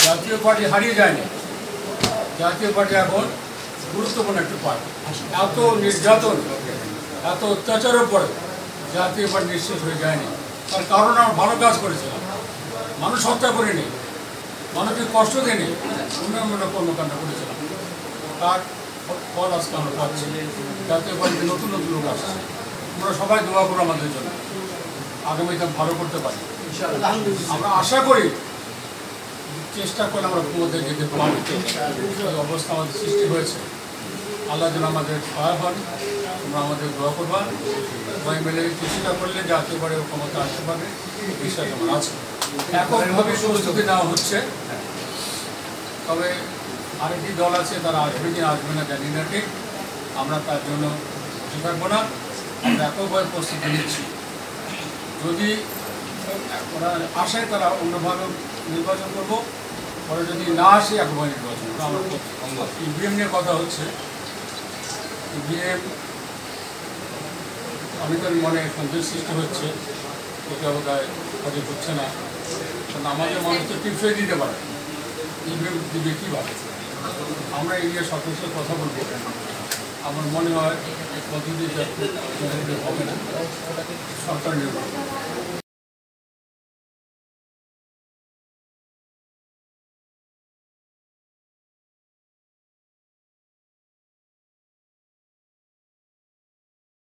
জাতীয় পার্টি হারিয়ে যায়নি, জাতীয় পার্টি এখন গুরুত্বপূর্ণ একটি পার্টি। এত নির্যাতন, এত অত্যাচারের পরে জাতীয় পার্টি নিঃশেষ হয়ে যায়নি। তার কারণ আমরা ভালো কাজ করেছিলাম, মানুষ হত্যা করিনি, মানুষকে কষ্ট দিইনি, উন্নয়নমূলক কর্মকাণ্ড করেছিলাম। তার ফল আজকে আমরা পাচ্ছি। জাতীয় পার্টিতে নতুন নতুন লোক আসছে। আমরা সবাই দোয়া করবো আমাদের জন্য, আগামীতে ভালো করতে পারি। আমরা আশা করি চেষ্টা করে আমরা ক্ষমতায় যেতে পারি। এই অবস্থা আমাদের সৃষ্টি হয়েছে, আল্লাহ যেন আমাদের সহায় হন। তোমরা আমাদের দোয়া করবা, সবাই মিলে চেষ্টা করলে জাতীয় পার্টি ক্ষমতা আসতে পারবে, বিশ্বাস আমার আছে। এককভাবে প্রস্তুতি নেওয়া হচ্ছে, তবে আরেকটি দল আছে, তারা আসবে কি আসবে না জানি না, ঠিক আমরা তার জন্য বসে থাকবো না। আমরা এককভাবে প্রস্তুতি নিচ্ছি। যদি ওরা আসে তারা অন্যভাবে নির্বাচন করবো, পরে যদি না আসে একভাবে নির্বাচন করবো। আমরা ইভিএম নিয়ে কথা হচ্ছে। ইভিএম অনেকের মনে সন্দেহ সৃষ্টি হচ্ছে, কোথাও বোধহয় কাজে করছে না। কারণ আমাদের মানুষ তো টিপসই দিতে পারে, ইভিএম দিবে কীভাবে? আমরা এই নিয়ে সদস্যের কথা বলবো। আমার মনে হয় পদ্ধতি হবে না, সরকার নির্ভর।